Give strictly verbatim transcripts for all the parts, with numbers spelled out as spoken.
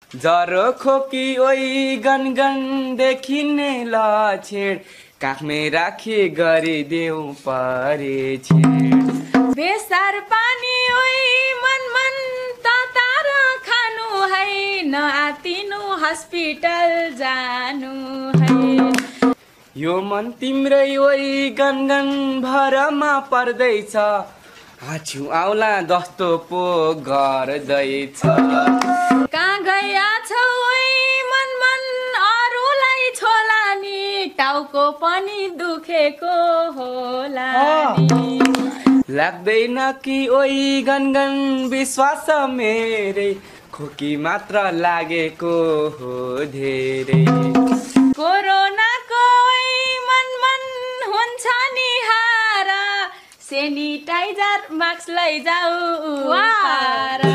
जरो खोकी ओइ गनगन देखिने लक्षण काखमै राखी गरिदेऊ परे छेड बेसार पानी ओइ मन मन तार खानु है नआतिनु हस्पिटल जानु है यो मन तिम्रै ओइ गनगन भरमा पर्दैछ आछु आउला जस्तो पो गर्दैछ कहाँ गया छौ ओइ मन मन अरूलाई छोला नि टाउको पनि दुखेको होला नि लाग्दैन कि ओइ गनगन विश्वास मेरै खोकी मात्र लागेको हो धेरै कोरोनाको ओइ मन मन हुन्छ नि हार सेनिटाइजर मास्क लैजाऊ हार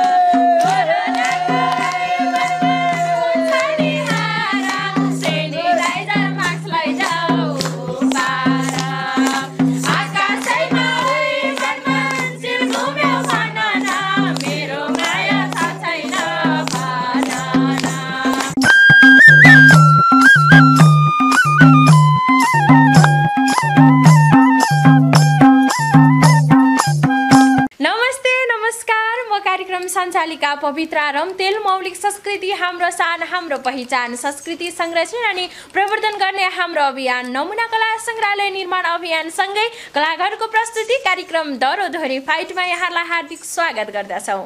सञ्चालिका पवित्रा रम्तेल मौलिक संस्कृति हाम्रो शान हाम्रो पहिचान संस्कृति संरक्षण अनि प्रवर्धन गर्ने हाम्रो अभियान नमुना कला संग्रहालय निर्माण अभियान सँगै कलाकारको प्रस्तुति कार्यक्रम दरो दोहोरी फाइटमा यहाँलाई हार्दिक स्वागत गर्दछौँ।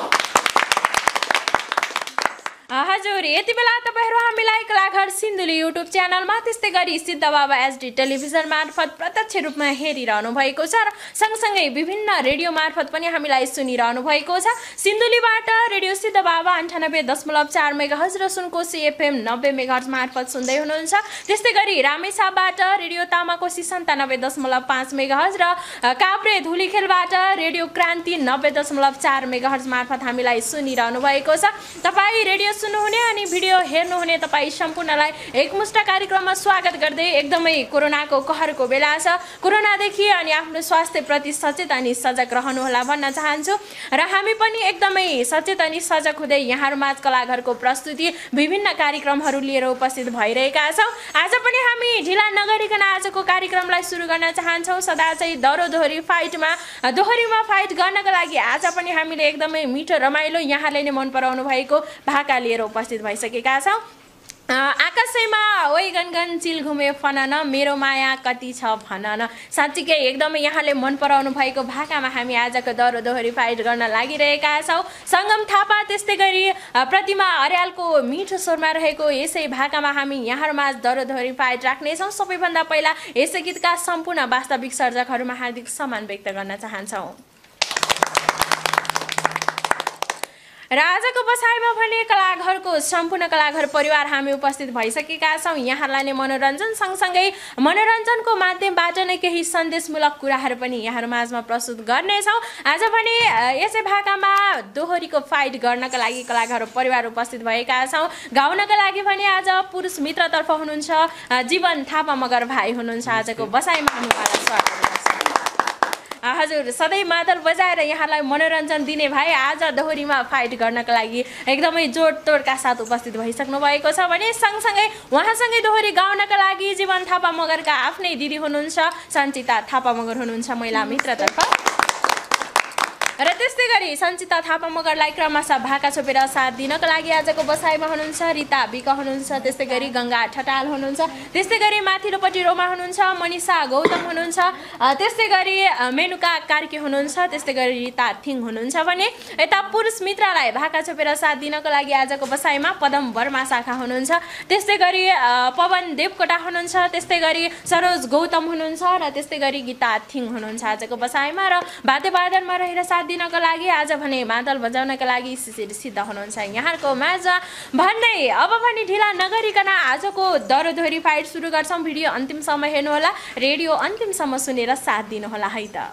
हजुर यति बेला तपाईहरु हामीलाई कलाघर सिन्धुली युट्युब च्यानलमा त्यस्तै गरी सिद्ध बाबा एचडी टेलिभिजन मार्फत प्रत्यक्ष रूपमा हेरिरहनु भएको छ र सँगसँगै विभिन्न रेडियो मार्फत पनि हामीलाई सुनिरहनु भएको छ। सिन्धुलीबाट रेडियो सिद्ध बाबा अन्ठानब्बे दशमलव चार मेगाहर्ज र सुनकोशी एफएम नब्बे मेगाहर्ज मार्फत सुन्दै हुनुहुन्छ। त्यस्तै गरी रामेछापबाट रेडियो तामाकोशी सन्तानब्बे दशमलव पाँच मेगाहर्ज र काभ्रे धुलीखेलबाट रेडियो क्रान्ति नब्बे दशमलव चार मेगाहर्ज मार्फत हामीलाई सुनिरहनु भएको छ। तपाई रेडियो सुन्नुहुने अनि भिडियो हेर्नुहुने तपाई सम्पूर्णलाई एकमुष्ट कार्यक्रममा स्वागत गर्दै एकदमै कोरोनाको कहरको बेला छ कोरोनादेखि अनि आफ्नो स्वास्थ्य प्रति सचेत अनि सजग रहनु होला भन्न चाहन्छु र हामी पनि एकदमै सचेत अनि सजग हुँदै यहाँहरुमाझ कलाघरको प्रस्तुति विभिन्न कार्यक्रमहरू लिएर उपस्थित भइरहेका छौं। आज पनि हामी ढिला नगरिकन आजको कार्यक्रमलाई सुरु गर्न चाहन्छौं। सदा चाहिँ दरो दोहोरी फाइटमा दोहोरीमा फाइट गर्नका लागि आज पनि हामीले एकदमै मिठो रमाइलो यहाँले नै मन पराउनु भएको भाका लिएर उपस्थित भइसकेका छौं। आकाशैमा ओइ गनगन चिल घुमे फनन मेरो माया कति छ भनन साच्चीकै एकदमै यहाँले मन पराउनु भएको भाकामा हामी आजको दरो दोहोरी फाइट गर्न लागिरहेका छौं। संगम थापा त्यस्तै गरी प्रतिमा अर्यालको मिठो स्वरमा रहेको यसै भाकामा हामी यहाँहरुमाझ दरो दोहोरी फाइट राख्नेछौं। सबैभन्दा पहिला यसै गीतका सम्पूर्ण वास्तविक सर्जकहरुमा हार्दिक सम्मान व्यक्त गर्न चाहन्छौं। र आजको बसाइमा भने कलाघरको सम्पूर्ण कलाघर परिवार हामी उपस्थित भइसकेका छौं। यहाँलाई नै मनोरञ्जन सँगसँगै मनोरञ्जनको माध्यमबाट नै केही सन्देशमूलक कुराहरू पनि यहाँहरुमाझमा प्रस्तुत गर्नेछौं। आज भने यसै भाकामा दोहोरीको फाइट गर्नका लागि कलाघर परिवार उपस्थित भएका छौं। गाउनका लागि भने आज पुरुष मित्रतर्फ हुनुहुन्छ जीवन थापा मगर भाइ हुनुहुन्छ। आजको बसाइमा हामी उहाँलाई स्वागत गर्छौं। हजुर सधैँ मादल बजाएर यहाँलाई मनोरञ्जन दिने भाइ आज दोहोरीमा फाइट गर्नका लागि एकदमै जोडतोडका साथ उपस्थित भइसक्नु भएको छ भने सँगसँगै उहाँसँगै दोहोरी गाउनका लागि जीवन थापा मगरका आफ्नै दिदी हुनुहुन्छ सञ्चिता थापा मगर हुनुहुन्छ महिला मित्रतर्फ र त्यस्तै गरी सञ्चिता थापा मगरलाई क्रमशः भाका छोपेर साथ दिनको लागि आजको बसाइमा हुनुहुन्छ रिता बिका हुनुहुन्छ। त्यस्तै गरी गंगा ठटाल हुनुहुन्छ। त्यस्तै गरी माथिल्लोपट्टि रोमा हुनुहुन्छ मनिषा गौतम हुनुहुन्छ। त्यस्तै गरी मेनुका कार्की हुनुहुन्छ। त्यस्तै गरी रिता थिङ हुनुहुन्छ भने यता पुरुष मित्रलाई भाका छोपेर साथ दिनको लागि आजको बसाइमा पदम वर्मा शाखा हुनुहुन्छ। त्यस्तै गरी पवन देवकोटा हुनुहुन्छ। त्यस्तै गरी सरोज गौतम हुनुहुन्छ र त्यस्तै गरी गीता थिङ हुनुहुन्छ आजको बसाइमा र वाद्यवादनमा रहेर साथ दिनको लागि आज भने मादल बजाउनका लागि शिशिर सिद्ध हुनुहुन्छ यहाँहरुको माझमा भन्दै अब भने ढिला नगरिकन आजको दरो दोहोरी फाइट सुरु गर्छौं। भिडियो अन्तिमसम्म हेर्नु होला रेडियो अन्तिमसम्म सुनेर साथ दिनु होला है त।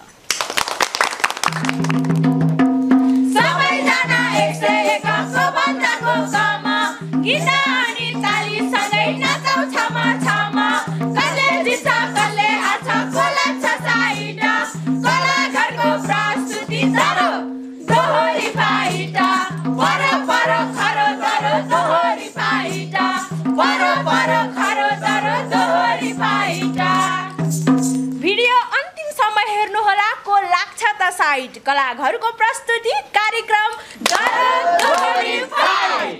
सबैजना एक सय एक सबभन्दाको कम गीता अनि ताली सँगै नाचौ छमा छमा कसले जित्छ कसले हार्छ कसले छ साइड कला घरको प्रस्तुति दरो दोहोरी फाइट पर पर खरो दरो तर दोहोरी पाइटा पर पर खरो तर दोहोरी पाइटा। भिडियो अन्तिम समय हेर्नुहोला को लाग्छ त साइट कलाघरको प्रस्तुति कार्यक्रम तर दोहोरी पाइट।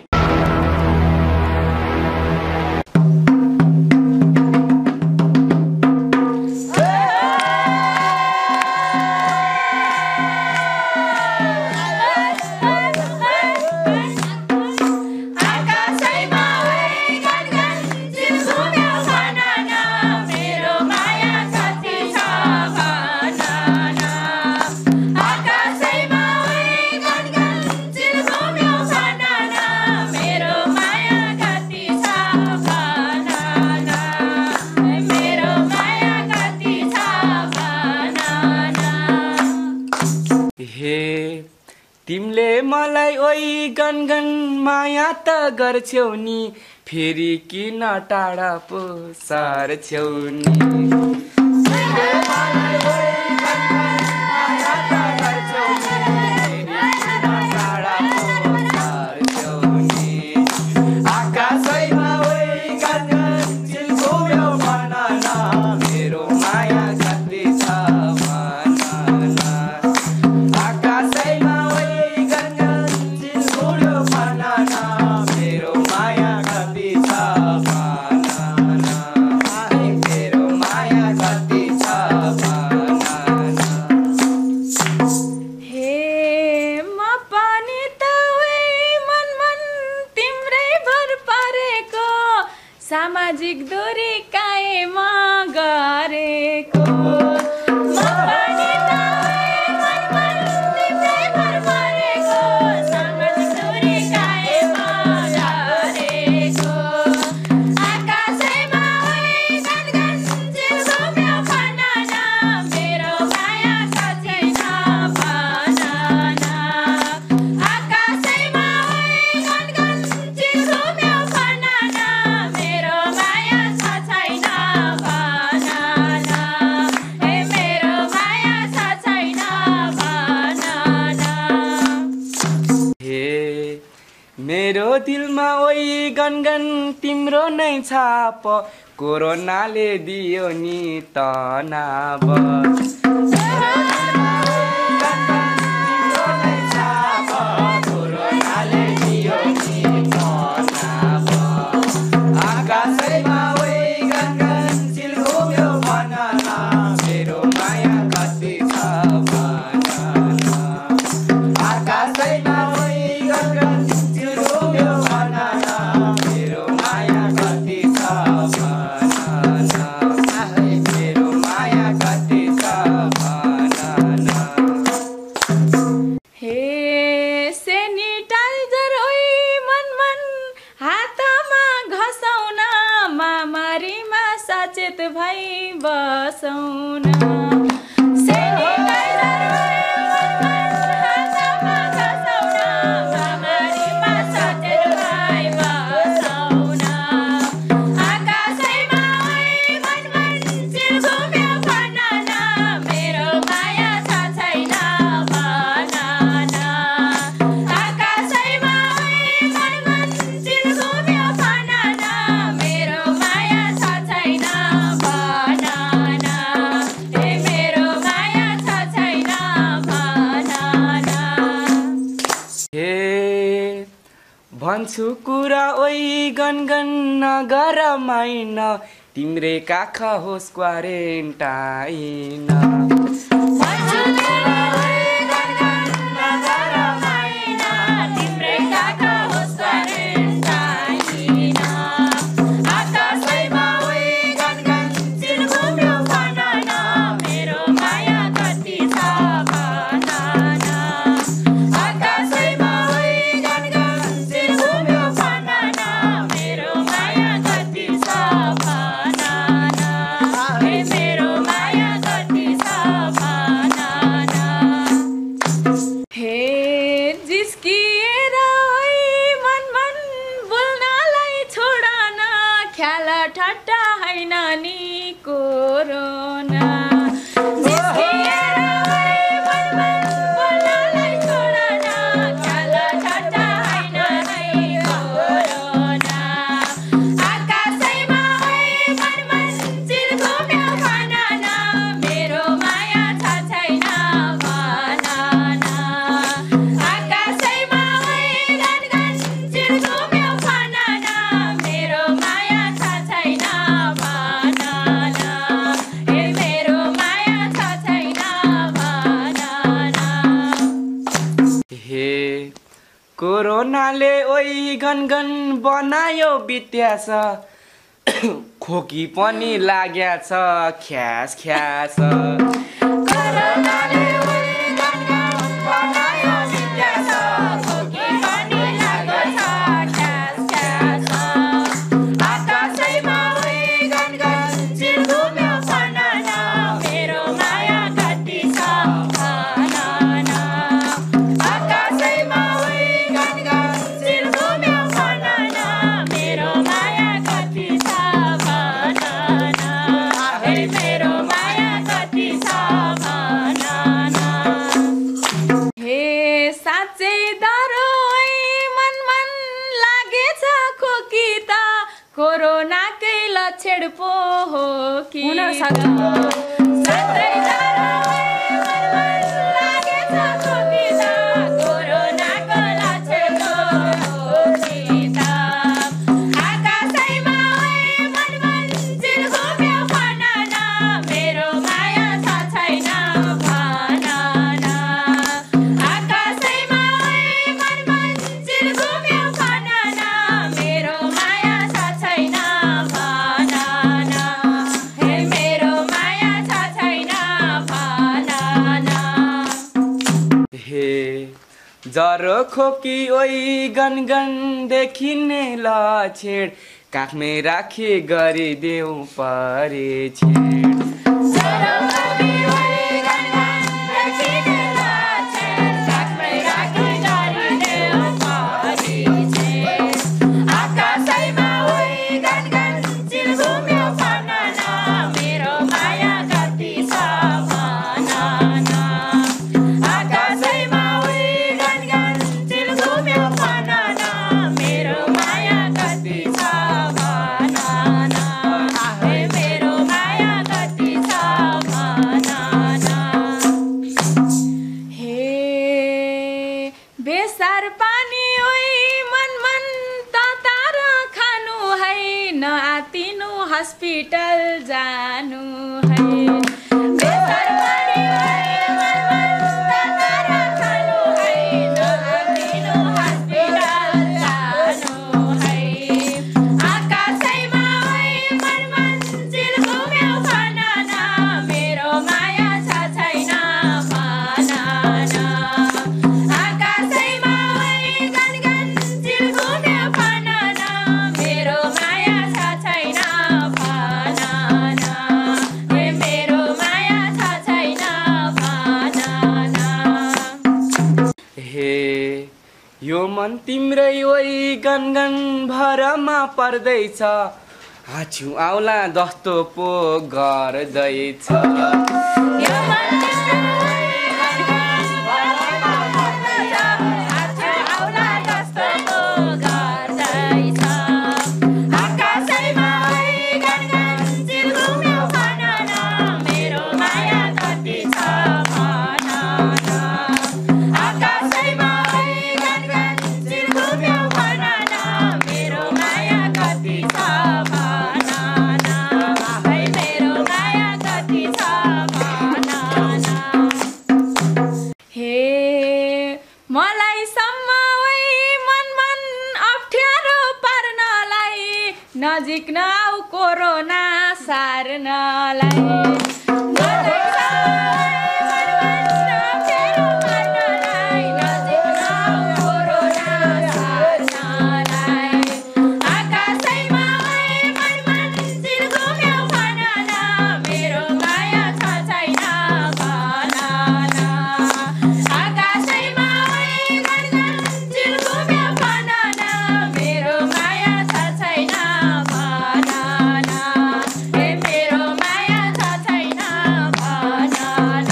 तिमीले मलाई ओइ गनगन माया त गर्छौ नि फेरि किन टाढा पो सर्छौ नि। सामाजिक दूरी कायम गरेको मेरो दिलमा ओइ गनगन तिम्रो नै छाप कोरोनाले दियो नि तनाव। सचेत भई बसौँ भन्छु कुरा ओइ गनगन नगर माइन तिम्रे काख होस् क्वारेन्टाइन। ठट्टा हैन नि कोरोना कोरोनाले ओइ गनगन बनायो बित्यास खोकी पनि लाग्याछ ख्यास ख्यास कोरोनाले ओइ गनगन बनायो बित्यास खोकी पनि लाग्याछ ख्यास ख्यास आकाशैमा ओइ गनगन चिल घुम्यो फनान मेरो माया कति छ भनन आकाशैमा ओइ गनगन चिल घुम्यो फनान मेरो माया कति छ भनन हे मेरो माया कति छ भनन हे साँच्चै डरो मन मन लागेछ खोकी त कोरोनाकै लक्षण पो हो कि साँच्चै डरो मन मन लागेछ खोकी त कोरोनाको लक्षण पो हो कि त आकाशैमा मन मन चिल घुम्यो फनान मेरो माया छ छैन भनन आकाशैमा मन मन चिल घुम्यो फनान मेरो माया छ छैन भनन हे मेरो माया छ छैन भनन हे जरो खोकी ओइ गनगन देखिने लक्षण काखमै राखी गरिदेऊ परे छेड जरो खोकी ओइ गनगन देखिने लक्षण काखमै राखी गरिदेऊ परे छेड आकाशैमा ओइ गनगन चिल घुम्यो फनान मेरो माया कति छ भनन आकाशैमा ओइ गनगन चिल घुम्यो फनान मेरो माया कति छ भनन हे मेरो माया कति छ भनन हे बेसार पानी ओइ मन मन ततार खानु है नआतिनु हस्पिटल जानु है बेसार पानी ओइ मन मन ततार खानु है नआतिनु हस्पिटल जानु है आकाशैमा ओइ मन मन चिल घुम्यो फनान मेरो माया छ छैन भनन आकाशैमा ओइ गनगन चिल घुम्यो फनान मेरो माया छ छैन भनन हे मेरो माया छ छैन भनन हे यो मन तिम्रै ओइ गनगन भरमा पर्दैछ हाछु आउला जस्तो पो गर्दैछ यो मन तिम्रो ओइ गनगन भरमा पर्दैछ हाछु आउला जस्तो पो गर्दैछ आकाशैमा ओइ गनगन चिल घुम्यो फनान मेरो माया कति छ भनन आकाशैमा ओइ गनगन चिल घुम्यो फनान मेरो माया कति छ भनन है मेरो माया कति छ भनन हे मलाई सम्म ओइ मन मन अप्ठ्यारो पार्नलाई नजिक नआउ कोरोना सार्नलाई मलाई सम्म ओइ मन मन अप्ठ्यारो पार्नलाई नजिक नआउ कोरोना सार्नलाई आकाशैमा ओइ मन मन चिल घुम्यो फनान मेरो माया छ छैन भनन आकाशैमा ओइ गनगन चिल घुम्यो फनान मेरो माया छ छैन भनन हे मेरो माया छ छैन भनन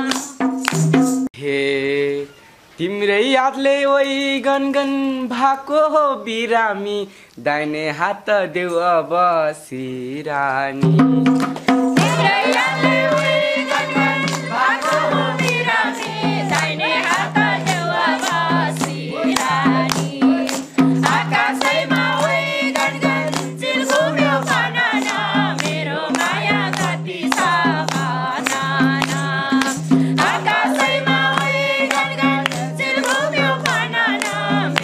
हे तिम्रै यादले ओइ गनगन भएको हो बिरामी दाहिने हात देऊ अब सिरानी तिम्रै यादले ओइ गनगन भएको हो बिरामी दाहिने हात देऊ अब सिरानी आकाशैमा ओइ गनगन चिल घुम्यो फनान मेरो माया कति छ भनन आकाशैमा ओइ गनगन चिल घुम्यो फनान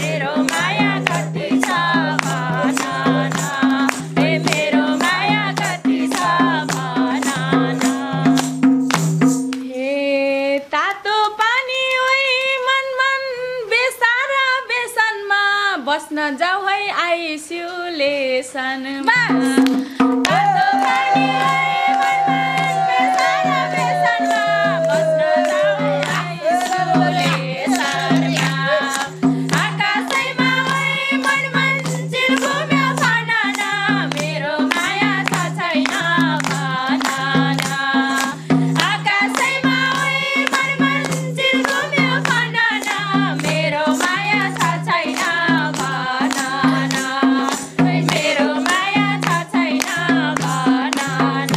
ओइ आइसोलेसनमा तातो पानी ओइ मनमन बेसारा बेसनमा बस्न जाऊ आइसोलेसनमा आकाशैमा ओइ मनमन चिल घुम्यो भन न मेरो माया छ छैन भन न आकाशैमा ओइ मनमन चिल घुम्यो भन न मेरो माया छ छैन भन न मेरो माया छ छैन भन न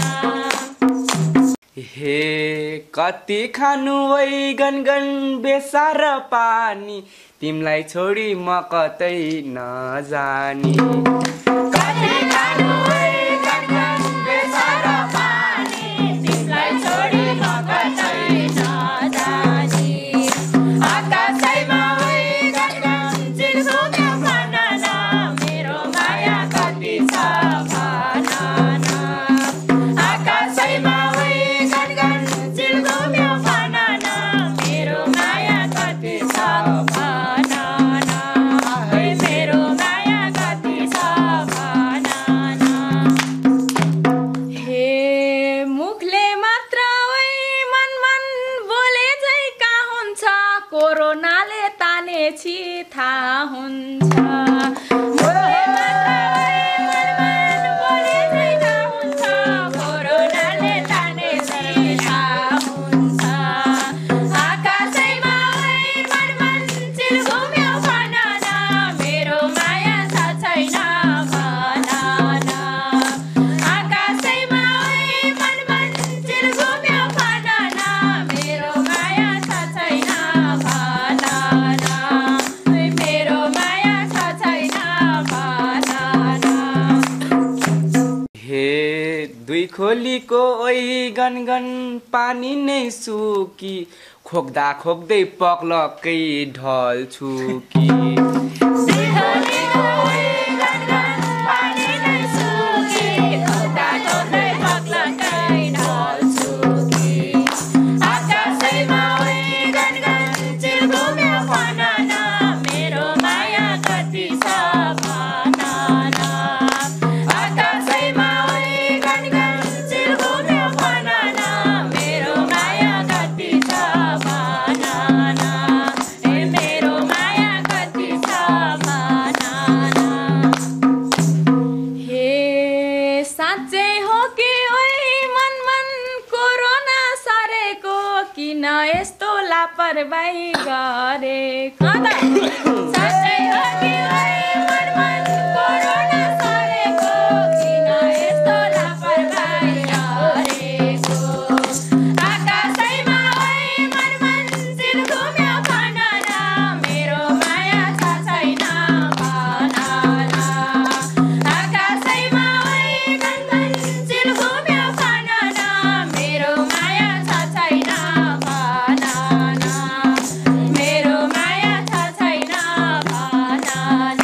हे कति खानु ओइ गनगन बेसार पानी तिमलाई छोडी म कतै नजानी कति खानु ओइ गनगन बेसार पानी तिमलाई छोडी म कतै नजानी आकाशैमा ओइ गनगन चिल घुम्यो भन न मेरो माया कति छ भन न आकाशैमा ओइ गनगन चिल घुम्यो भन न मेरो माया कति छ भन न मेरो माया कति छ भन न हे मुखले मात्र ओइ मनमन बोले झै का हुन्छ कोरोनाले तानेछि थाहा हुन्छ मुखले मात्र ओइ मनमन बोले झै का हुन्छ कोरोनाले तानेछि थाहा हुन्छ आकाशैमा ओइ मनमन चिल घुम्यो भन न मेरो माया छ छैन भन न आकाशैमा ओइ मनमन चिल घुम्यो भन न मेरो माया छ छैन भन न मेरो माया छ छैन भन न हे दुई खोलीको ओइ गनगन पानी नै सुकी खोक्दा खोक्दै पक्लकै ढल्छु कि दुईखोलीको ओइ गनगन पानी नै सुकी खोक्दा खोक्दै पक्लकै ढल्छु कि आकाशैमा ओइ गनगन चिल घुम्यो भन न मेरो माया कति छ भन न आकाशैमा ओइ गनगन चिल घुम्यो भन न मेरो माया कति छ भन न ए मेरो माया कति छ भन न हे साँच्चै हो कि ओइ मनमन कोरोना सरेको किन यस्तो लापरवाही गरेको साँच्चै हो कि ओइ मनमन कोरोना सरेको किन यस्तो लापरवाही गरेको आकाशैमा ओइ मनमन चिल घुम्यो भन न मेरो माया छ छैन भन न आकाशैमा ओइ गनगन चिल घुम्यो भन न मेरो माया छ छैन भन न मेरो माया छ छैन भन न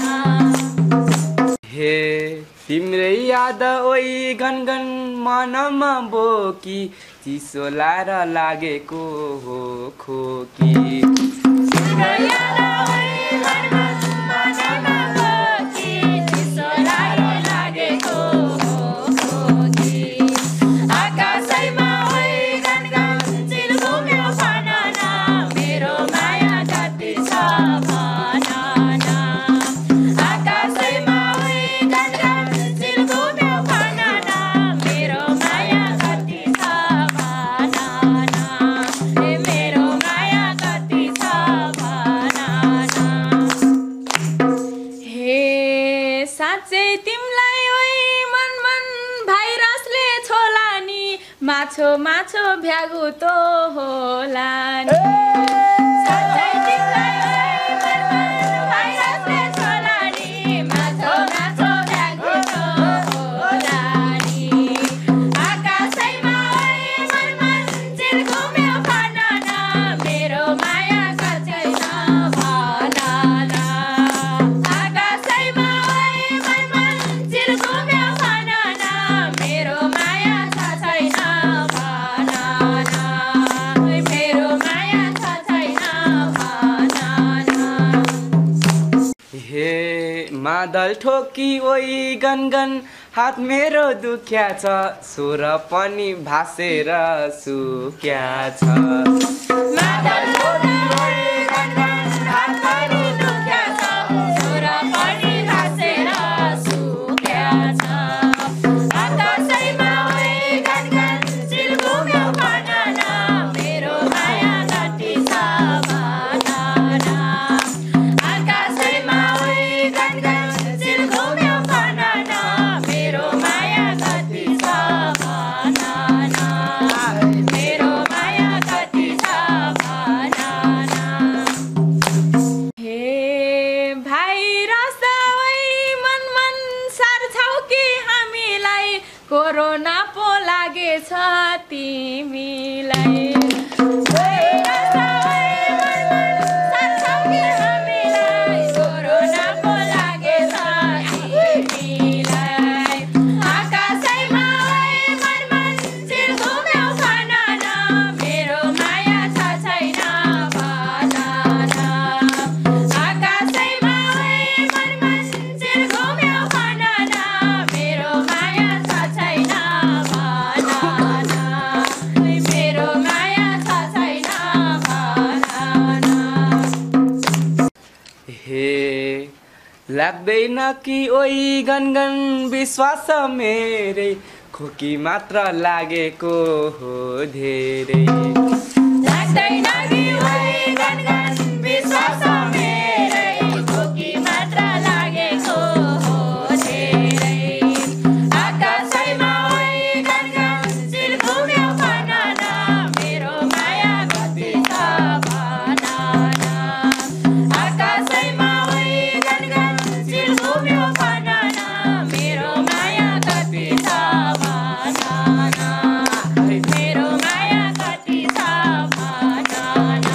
हे तिम्रै याद ओइ गनगन मनमा बोकी चिसो लाएर लागेको हो खोकी तिम्रो याद ओइ गनगन मनमा बोकी चिसो लाएर लागेको हो खोकी आकाशैमा ओइ गनगन चिल घुम्यो भन न मेरो माया कति छ भन न आकाशैमा ओइ गनगन चिल घुम्यो भन न मेरो माया कति छ भन न ए मेरो माया कति छ भन न हे साँच्चै तिमलाई ओइ मनमन भाइरसले छोला नि माछो माछो भ्यागु तो होला नि साँच्चै तिमलाई ओइ मनमन भाइरसले छोला नि माछो माछो भ्यागु तो होला नि आकाशैमा ओइ मनमन चिल घुम्यो भन न मेरो माया छ छैन भन न आकाशैमा ओइ मनमन चिल घुम्यो भन न मेरो माया छ छैन भन न मेरो माया छ छैन मादल ठोकी ओइ गनगन हात मेरो दुख्या छ स्वर पनि भासेर सुक्या छ मादल ठोकी ओइ गनगन हात मेरो दुख्या छ स्वर पनि भासेर सुक्या छ आकाशैमा ओइ गनगन चिल घुम्यो भनन मेरो माया कति छ भनन आकाशैमा ओइ गनगन चिल घुम्यो भनन मेरो माया कति छ भनन मेरो माया कति छ भनन हे भाइरस ओइ मन मन सार्छौ कि हामीलाई कोरोना पो लागेछ तिमीलाई भाइरस ओइ मन मन सार्छौ कि हामीलाई कोरोना पो लागेछ तिमीलाई आकाशैमा ओइ मन मन चिल घुम्यो भनन मेरो माया छ छैन भनन आकाशैमा ओइ मन मन चिल घुम्यो भनन मेरो माया छ छैन भनन मेरो माया छ छैन भनन हे लाग्दैन कि ओइ गनगन विश्वास मेरै खोकी मात्र लागेको हो धेरै लाग्दैन कि ओइ गनगन विश्वास मेरै खोकी मात्र लागेको हो धेरै आकाशैमा ओइ गनगन चिल घुम्यो भनन मेरो माया कति छ भनन आकाशैमा ओइ गनगन चिल घुम्यो भनन मेरो माया कति छ भनन मेरो माया कति छ भनन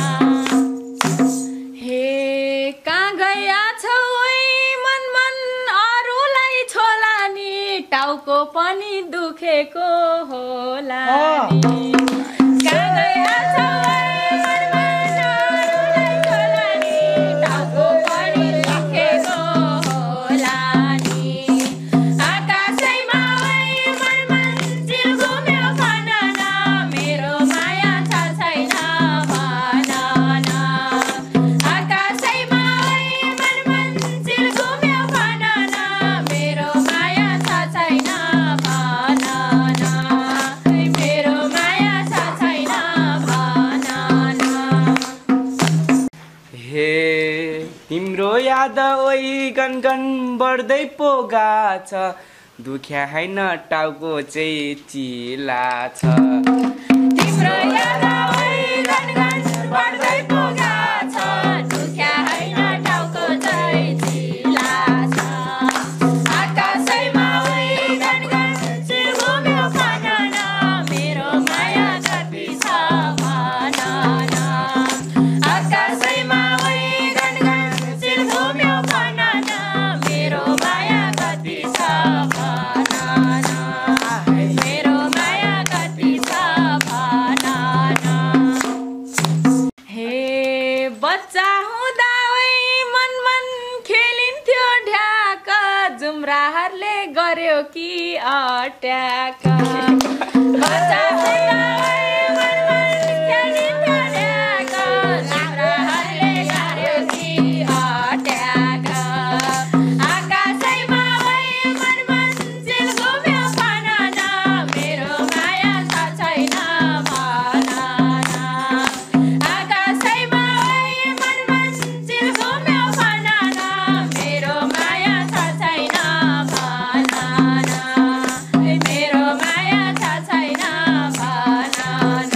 हे कहाँ गया छौ ओइ मन मन अरूलाई छोला नि टाउको पनि दुखेको होला नि कहाँ गया छौ ओइ मन मन अरूलाई छोला नि टाउको पनि दुखेको होला नि आकाशैमा ओइ मन मन चिल घुम्यो भनन मेरो माया छ छैन भनन आकाशैमा ओइ मन मन चिल घुम्यो भनन मेरो माया छ छैन भनन मेरो माया छ छैन भनन हे तिम्रो याद ओइ गनगन बढ्दै पो गाछ दुख्या हैन टाउको चाहिँ चिला छ तिम्रो याद ओइ गनगन बढ्दै पो गाछ दुख्या हैन टाउको चाहिँ चिला छ आकाशैमा ओइ गनगन चिल घुम्यो भनन मेरो माया कति छ भनन आकाशैमा ओइ गनगन चिल घुम्यो भनन मेरो माया कति छ भनन मेरो माया कति छ भनन हे बच्चा हुँदा ओइ मन मन खेलिन्थ्यो ढ्याक जुम्राहरूले गर्यो कि अट्याक बच्चा हुँदा ओइ मन मन खेलिन्थ्यो ढ्याक जुम्राहरूले गर्यो कि अट्याक आकाशैमा ओइ मन मन चिल घुम्यो भनन मेरो माया छ छैन भनन आकाशैमा ओइ मन मन चिल घुम्यो भनन मेरो माया छ छैन भनन मेरो माया छ छैन भनन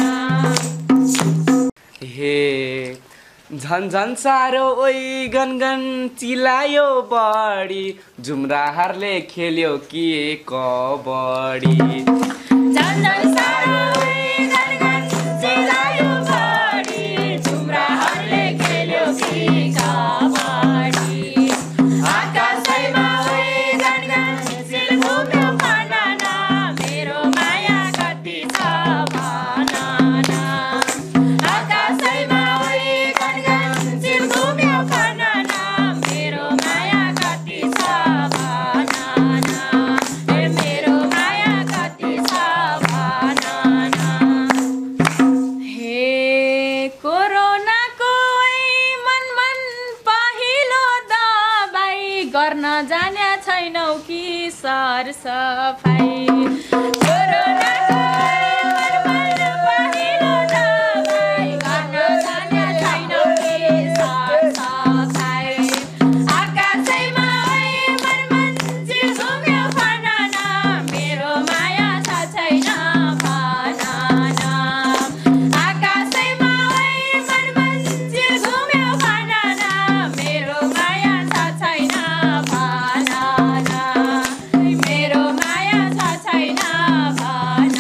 हे झन झन साह्रो ओइ गनगन चिलायो बढी जुम्राहरूले खेल्यो कि कबडी झन झन साह्रो ओइ गनगन चिलायो बढी जुम्राहरूले खेल्यो कि कबडी आकाशैमा ओइ गनगन चिल घुम्यो भनन मेरो माया कति छ भनन आकाशैमा ओइ गनगन चिल घुम्यो भनन मेरो माया कति छ छैनौ कि सर सफाई कोरोनाको बर्बाद पहिलो दबाई गर्न जाने छैनौ कि सर सफाई आकाशैमा ओइ मनमन्जिल घुम्यो भन न मेरो माया छ छैन भन न आकाशैमा ओइ मनमन्जिल घुम्यो भन न मेरो माया छ छैन भन न मेरो माया छ छैन भन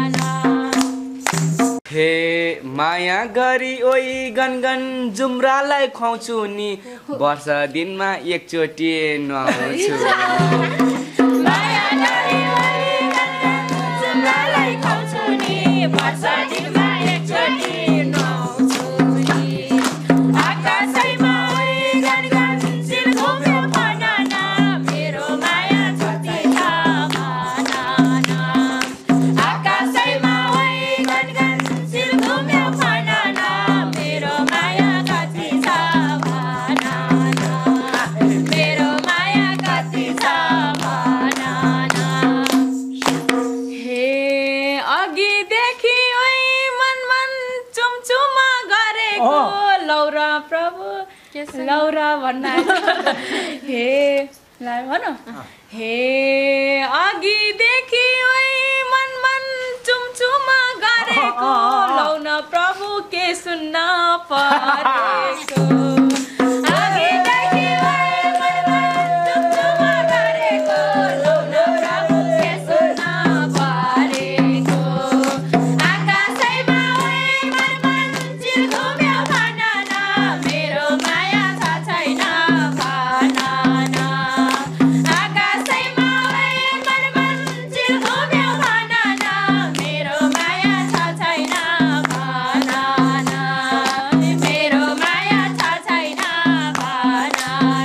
न हे माया गरी ओइ गनगन जुम्रालाई खुवाउँछु नि वर्ष दिनमा एकचोटि नुहाउँछु माया गरी ओइ गनगन जुम्रालाई खुवाउँछु नि वर्ष दिनमा एकचोटि नुहाउँछु नि आकाशैमा ओइ गनगन चिल घुम्यो भन न मेरो माया छ छैन भन न आकाशैमा ओइ गनगन चिल घुम्यो भन न मेरो माया कति छ भन न मेरो माया कति छ भन न हे अघिदेखि ओइ मन मन चुमचुमा गरेको लौरा प्रभु लौरा भन्न हे ला भन हे अघिदेखि ओइ मन मन चुमचुमा गरेको लौन प्रभु के सुन्न परेको अघिदेखि ओइ मन मन चुमचुमा गरेको लौन प्रभु के सुन्न परेको आकाशैमा ओइ मनमन्जिल घुम्यो भन न मेरो माया छ छैन भन न आकाशैमा ओइ मनमन्जिल घुम्यो भन न मेरो माया छ छैन भन न मेरो माया छ छैन भन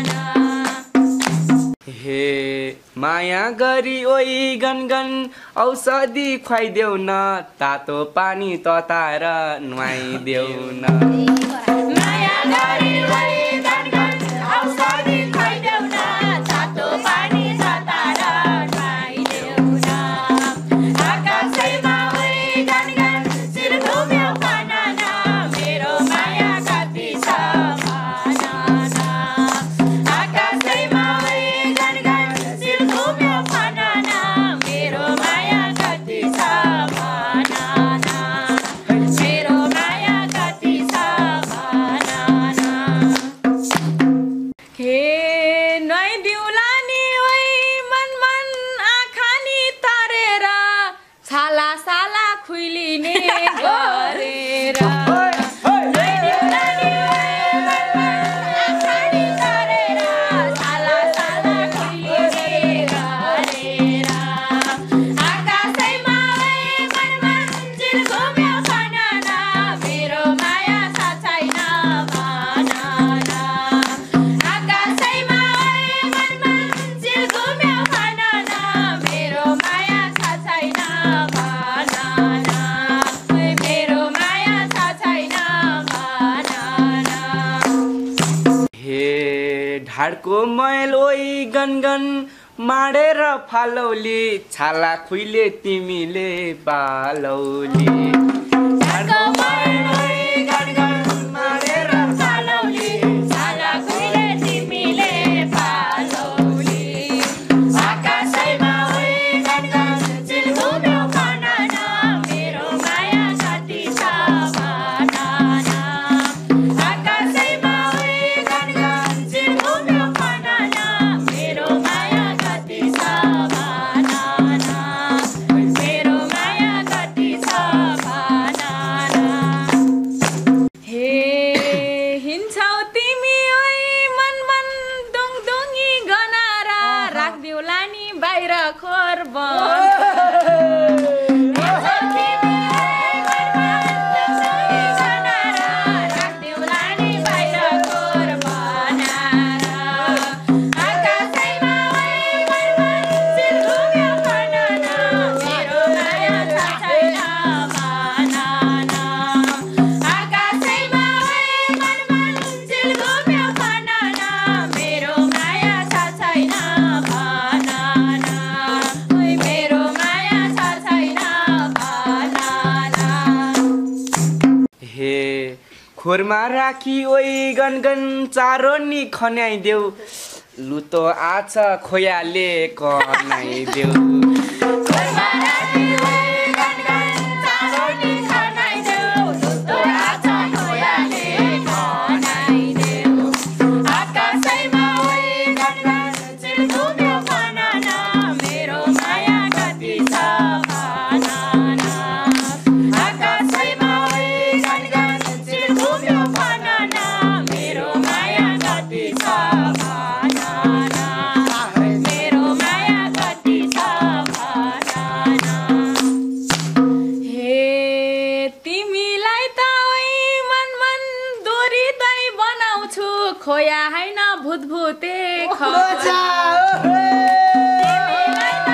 न हे माया गरी ओइ गनगन औषधि खुवाइदेऊ न तातो पानी तताएर नुहाइदेऊ न माया गरी ओइ गनगन औषधि खुवाइदेऊ न तातो पानी तताएर नुहाइदेऊ न आकाशैमा ओइ गनगन चिल घुम्यो भन न मेरो माया कति छ भन न आकाशैमा ओइ गनगन चिल घुम्यो भन न मेरो माया कति छ भन न मेरो माया कति छ भन न हे नुहाइदिउँला नि ओइ मन मन आँखानी तरेर छाला साला खुइलिने गरेर नुहाइदिउँला नि ओइ मन मन आँखानी तरेर छाला साला खुइलिने गरेर आकाशैमा ओइ मनमन्जिल घुम्यो भन न मेरो माया छ छैन भन न आकाशैमा ओइ मनमन्जिल घुम्यो भन न मेरो माया छ छैन भन न मेरो माया छ छैन भन न हे ढाडको मैल ओइ गनगन माडेर फालौली छाला खुइले तिमीले पालौली ढाडको मैल ओइ गनगन माडेर फालौली छाला खुइले तिमीले पालौली आकाशैमा ओइ गनगन चिल घुम्यो भन न मेरो माया कति छ भन न आकाशैमा ओइ गनगन चिल घुम्यो भन न मेरो माया कति छ भन न मेरो माया कति छ भन न हे हिन्छौ तिमी ओइ मन मन दुङदुङी गनारा राख्दिउँला नि बाहिर खोर बन हिन्छौ तिमी ओइ मन मन दुङदुङी गनारा राख्दिउँला नि बाहिर खोर बनार आकाशैमा ओइ मनमन्जिल घुम्यो भन न मेरो माया छ छैन भन न आकाशैमा ओइ मनमन्जिल घुम्यो भन न मेरो माया छ छैन भन खोरमा राखी ओइ गनगन चारो नि खन्याइदेऊ लुतो आछ खोयाले कनाइदेऊ खोरमा राखी ओइ गनगन चारो नि खन्याइदेऊ लुतो आछ खोयाले कनाइदेऊ आकाशैमा ओइ गनगन चिल्घुम्यो बनाना मेरो माया कति छ बनाना आकाशैमा ओइ गनगन चिल्घुम्यो बनाना मेरो माया कति छ बनाना मेरो माया कति छ बनाना हे तिमीलाई त ओइ मन मन दोरिँदै बनाउँछु खोया हैन भूतभूते खोजा तिमीलाई त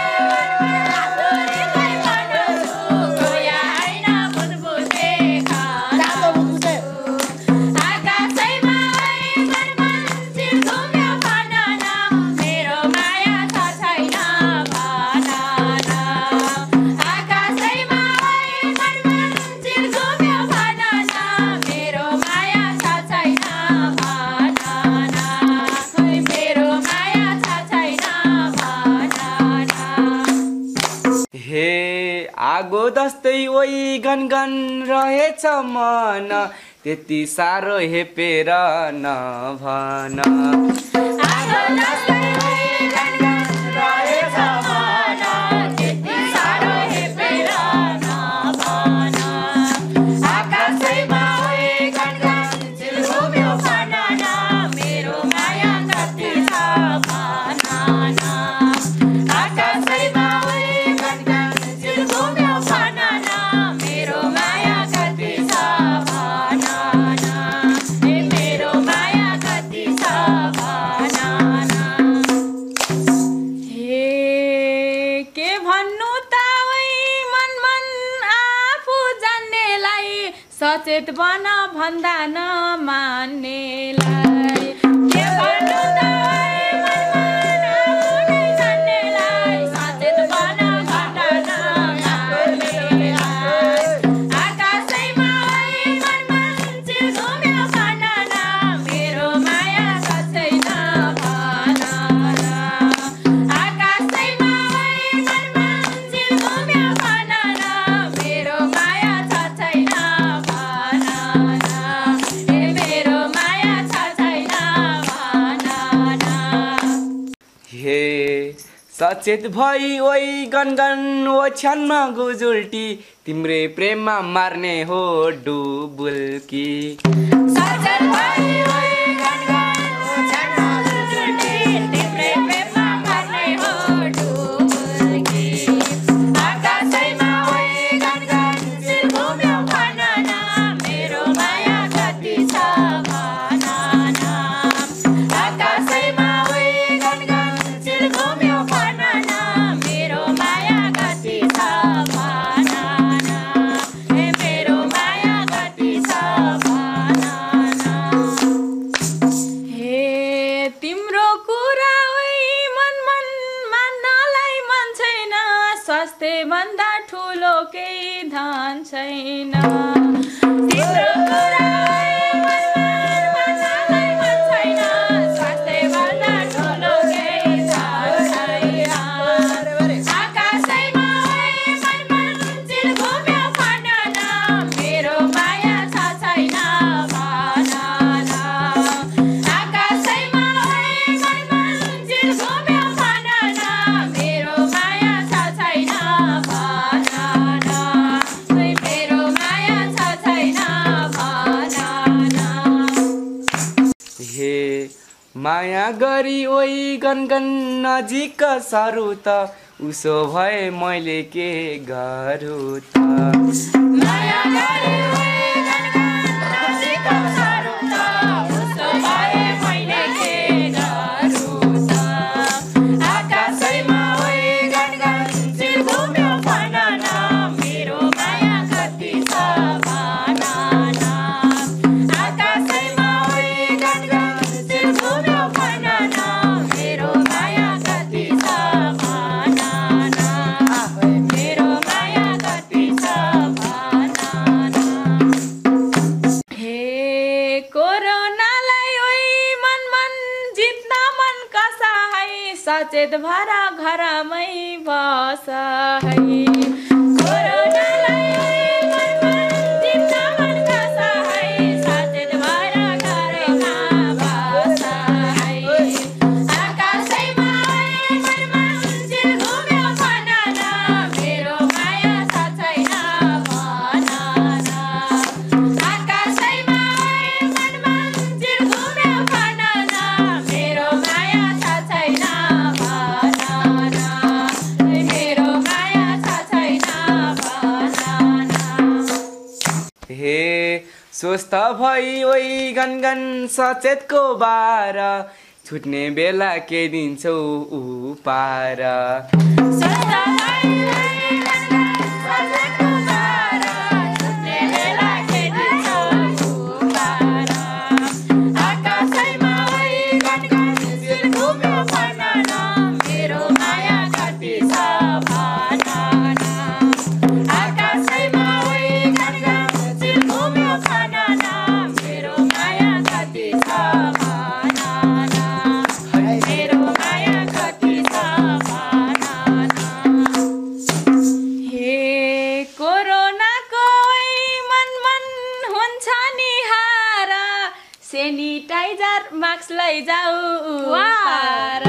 ओइ मन मन दोरिँदै बनाउँछु खोया हैन भूतभूते खोजा आकाशैमा ओइ मन मन चिल्घुम्यो बनाना मेरो माया छ छैन बनाना आकाशैमा ओइ मन मन चिल्घुम्यो बनाना मेरो माया छ छैन बनाना ओइ मेरो माया छ छैन बनाना हे आगो जस्तै ओइ गनगन रहेछ मन त्यति साह्रो हेपेर नभन आगो जस्तै ओइ गनगन रहेछ मन त्यति साह्रो हेपेर नभन आकाशैमा ओइ गनगन चिल्घुम्यो बनाना मेरो माया कति छ बनाना आकाशैमा ओइ गनगन चिल्घुम्यो बनाना मेरो माया कति छ बनाना हे मेरो माया कति छ बनाना हे के भन्नु त ओइ मन मन आफू जान्नेलाई सचेत बन भन्दा नमान्नेलाई के भन्नु त ओइ मन मन आफूलाई जान्नेलाई सचेत बन भन्दा नमान्नेलाई आकाशैमा ओइ मन मन चिल्घुम्यो बनाना मेरो माया छ छैन बनाना आकाशैमा ओइ मन मन चिल्घुम्यो बनाना मेरो माया छ छैन बनाना हे मेरो माया छ छैन बनाना हे सचेत भई ओइ गनगन ओछ्यानमा गुजुल्टी तिम्रै प्रेममा मार्ने हो डुबुल्की सचेत भई ओइ गनगन ओछ्यानमा गुजुल्टी तिम्रै प्रेममा मार्ने हो डुबुल्की आकाशैमा ओइ गनगन चिल्घुम्यो बनाना मेरो माया कति छ बनाना आकाशैमा ओइ गनगन चिल्घुम्यो बनाना मेरो माया कति छ बनाना हे मेरो माया कति छ बनाना हे तिम्रो कुरा ओइ मन मन मान्नलाई मन छैन स्वास्थ्य भन्दा ठुलो केही धन छैन तिम्रो कुरा ओइ मन मन मान्नलाई मन छैन स्वास्थ्य भन्दा ठुलो केही धन छैन आकाशैमा ओइ मन मन चिल्घुम्यो बनाना मेरो माया छ छैन बनाना आकाशैमा ओइ मन मन चिल्घुम्यो बनाना मेरो माया छ छैन बनाना ओइ मेरो माया छ छैन बनाना हे माया गरी ओइ गनगन नजिक सरू त उसो भए मैले के गरौँ त माया गरे ओइ गनगन नजिक सरू त उसो भए मैले के गरौँ त आकाशैमा ओइ गनगन चिल्घुम्यो बनाना मेरो माया कति छ बनाना आकाशैमा ओइ गनगन चिल्घुम्यो बनाना मेरो माया कति छ बनाना मेरो माया कति छ बनाना सचेत भएर घरमै बस है कोरोनालाई स्वस्थ भई ओइ गनगन सचेतको बार छुट्ने बेला के दिन्छौ उपार सेनिटाइजर मास्क लैजाऊ पार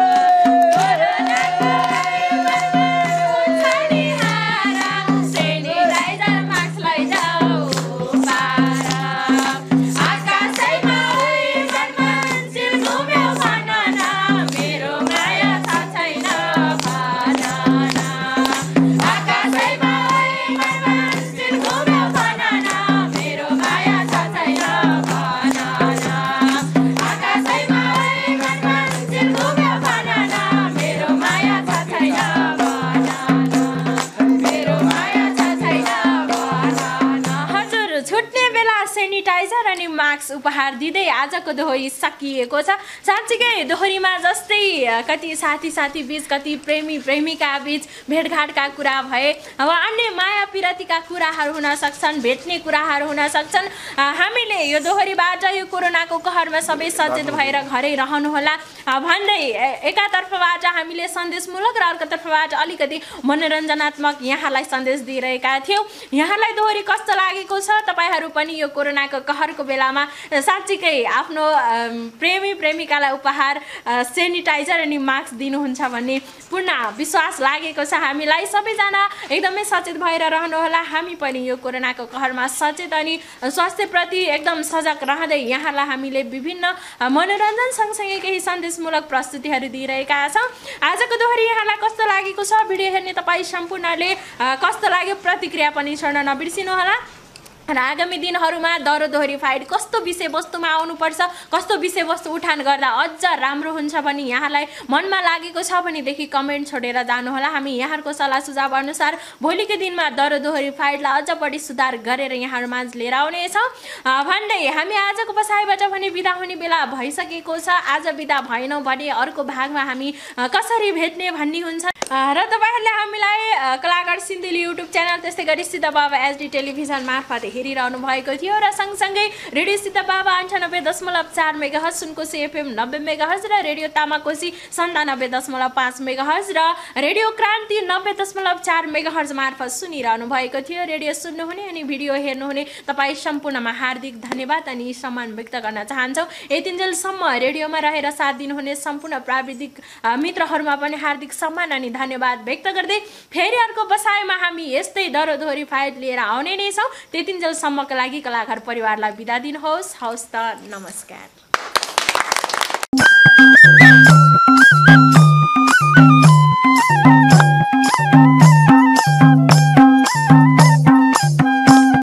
सेनिटाइजर अनि मास्क उपहार दिँदै आजको दोहोरी सकिएको छ। साँच्चीकै दोहोरीमा जस्तै कति साथी साथी बीच कति प्रेमी प्रेमिका बीच भेटघाटका कुरा भए अब अन्य माया पिरतीका कुराहरू हुन सक्छन्, भेट्ने कुराहरू हुन सक्छन्। हामीले यो दोहोरीबाट यो कोरोनाको कहरमा सबै सचेत भएर घरै रहनुहोला भन्दै एकातर्फबाट हामीले सन्देशमूलक र अर्कोतर्फबाट अलिकति मनोरञ्जनात्मक यहाँलाई सन्देश दिइरहेका थियौँ। यहाँलाई दोहोरी कस्तो लागेको छ? तपाईहरू पनि यो कोरोनाको कहरको बेलामा साँच्चीकै आफ्नो प्रेमी प्रेमिकालाई उपहार सेनिटाइजर अनि मास्क दिनुहुन्छ भन्ने पूर्ण विश्वास लागेको छ हामीलाई। सबैजना एकदमै सचेत भएर रहनुहोला। हामी पनि यो कोरोनाको कहरमा सचेत अनि स्वास्थ्यप्रति एकदम सजग रहँदै यहाँलाई हामीले विभिन्न मनोरञ्जन सँगसँगै केही सन्देशमूलक प्रस्तुतिहरू दिइरहेका छौँ। आजको दोहोरी यहाँलाई कस्तो लागेको छ? भिडियो हेर्ने तपाईँ सम्पूर्णले कस्तो लाग्यो प्रतिक्रिया पनि छोड्न नबिर्सिनुहोला। र आगामी दिनहरूमा दरो दोहोरी फाइट कस्तो विषयवस्तुमा आउनुपर्छ, कस्तो विषयवस्तु उठान गर्दा अझ राम्रो हुन्छ भने यहाँलाई मनमा लागेको छ भनेदेखि कमेन्ट छोडेर जानुहोला। हामी यहाँहरूको सल्लाह सुझाव अनुसार भोलिको दिनमा दरो दोहोरी फाइटलाई अझ बढी सुधार गरेर यहाँहरूमाझ लिएर आउनेछौँ भन्दै हामी आजको बसाइबाट भने बिदा हुने बेला भइसकेको छ। आज बिदा भएनौँ भने अर्को भागमा हामी कसरी भेट्ने भन्ने हुन्छ र तपाईँहरूले हामीलाई कलाकार सिन्धुली युट्युब च्यानल त्यस्तै गरी सिद्ध बाबा एचडी टेलिभिजन मार्फत हेरिरहनु भएको थियो र सँगसँगै रेडियो सिद्ध बाबा अन्ठानब्बे दशमलव चार मेगा हर्ज, सुनकोशी एफएम नब्बे मेगा हर्ज र रेडियो तामाकोशी सन्तानब्बे दशमलव पाँच मेगा हर्ज र रेडियो क्रान्ति नब्बे दशमलव चार मेगा हर्ज मार्फत सुनिरहनु भएको थियो। रेडियो सुन्नुहुने अनि भिडियो हेर्नुहुने तपाईँ सम्पूर्णमा हार्दिक धन्यवाद अनि सम्मान व्यक्त गर्न चाहन्छौँ। यतिन्जेलसम्म रेडियोमा रहेर साथ दिनुहुने सम्पूर्ण प्राविधिक मित्रहरूमा पनि हार्दिक सम्मान अनि धन्यवाद व्यक्त गर्दै फेरि अर्को बसाइमा हामी यस्तै दरो दोहोरी फाइट लिएर आउने नै छौँ। त्यतिन्जेलसम्मका लागि कलाकार परिवारलाई बिदा दिनुहोस्। हवस् त, नमस्कार।